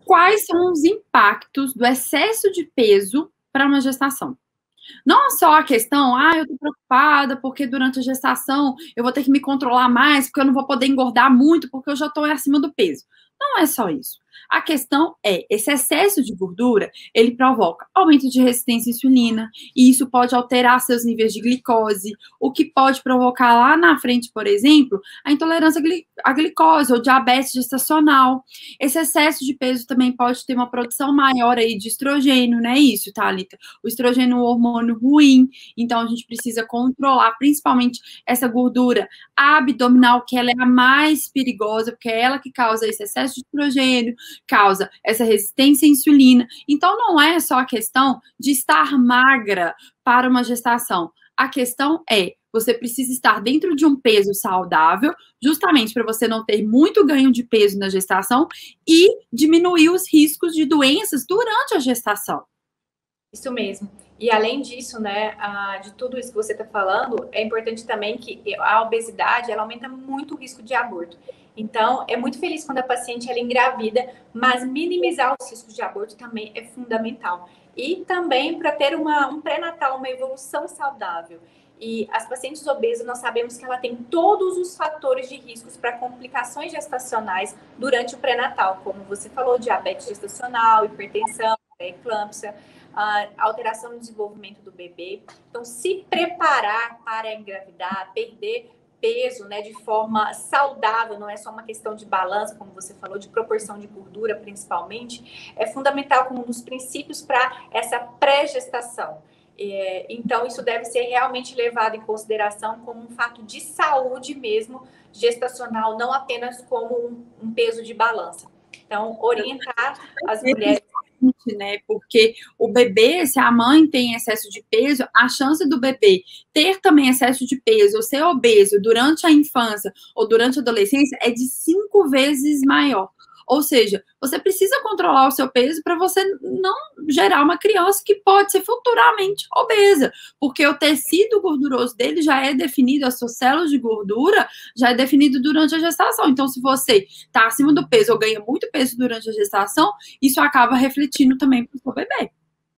quais são os impactos do excesso de peso para uma gestação? Não só a questão, eu tô preocupada porque durante a gestação eu vou ter que me controlar mais, porque eu não vou poder engordar muito, porque eu já tô acima do peso. Não é só isso. A questão é, esse excesso de gordura, ele provoca aumento de resistência à insulina, e isso pode alterar seus níveis de glicose, o que pode provocar lá na frente, por exemplo, a intolerância à glicose ou diabetes gestacional. Esse excesso de peso também pode ter uma produção maior aí de estrogênio, não é isso, Thalita? O estrogênio é um hormônio ruim, então a gente precisa controlar principalmente essa gordura abdominal, que ela é a mais perigosa, porque é ela que causa esse excesso de estrogênio, causa essa resistência à insulina. Então, não é só a questão de estar magra para uma gestação. A questão é, você precisa estar dentro de um peso saudável, justamente para você não ter muito ganho de peso na gestação e diminuir os riscos de doenças durante a gestação. Isso mesmo. E além disso, né, de tudo isso que você está falando, é importante também que a obesidade, ela aumenta muito o risco de aborto. Então, é muito feliz quando a paciente ela engravida, mas minimizar os riscos de aborto também é fundamental. E também para ter um pré-natal, uma evolução saudável. E as pacientes obesas, nós sabemos que ela tem todos os fatores de riscos para complicações gestacionais durante o pré-natal, como você falou, diabetes gestacional, hipertensão, eclâmpsia, alteração no desenvolvimento do bebê. Então, se preparar para engravidar, perder peso, né, de forma saudável, não é só uma questão de balança, como você falou, de proporção de gordura, principalmente, é fundamental como um dos princípios para essa pré-gestação. Então, isso deve ser realmente levado em consideração como um fato de saúde mesmo, gestacional, não apenas como um peso de balança. Então, orientar as mulheres, né? Porque o bebê, se a mãe tem excesso de peso, a chance do bebê ter também excesso de peso ou ser obeso durante a infância ou durante a adolescência é de 5 vezes maior. Ou seja, você precisa controlar o seu peso para você não gerar uma criança que pode ser futuramente obesa, porque o tecido gorduroso dele já é definido, as suas células de gordura já é definido durante a gestação. Então, se você está acima do peso ou ganha muito peso durante a gestação, isso acaba refletindo também para o seu bebê.